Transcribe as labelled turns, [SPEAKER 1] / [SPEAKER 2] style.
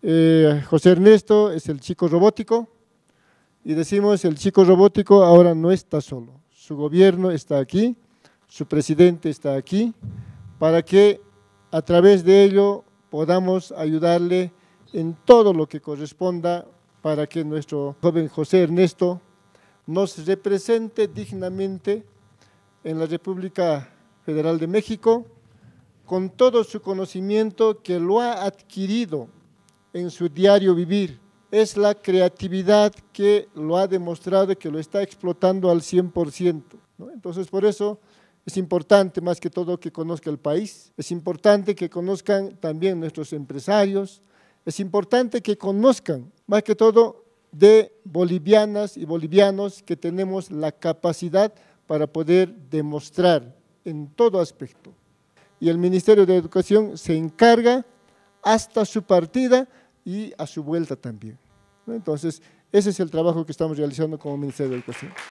[SPEAKER 1] José Ernesto es el chico robótico y decimos el chico robótico ahora no está solo, su gobierno está aquí, su presidente está aquí, para que a través de ello podamos ayudarle en todo lo que corresponda para que nuestro joven José Ernesto nos represente dignamente en la República Federal de México, con todo su conocimiento que lo ha adquirido en su diario vivir. Es la creatividad que lo ha demostrado y que lo está explotando al 100%, ¿no? Entonces, por eso es importante más que todo que conozca el país, es importante que conozcan también nuestros empresarios, es importante que conozcan más que todo de bolivianas y bolivianos que tenemos la capacidad para poder demostrar en todo aspecto. Y el Ministerio de Educación se encarga hasta su partida y a su vuelta también, ¿no? Entonces, ese es el trabajo que estamos realizando como Ministerio de Educación.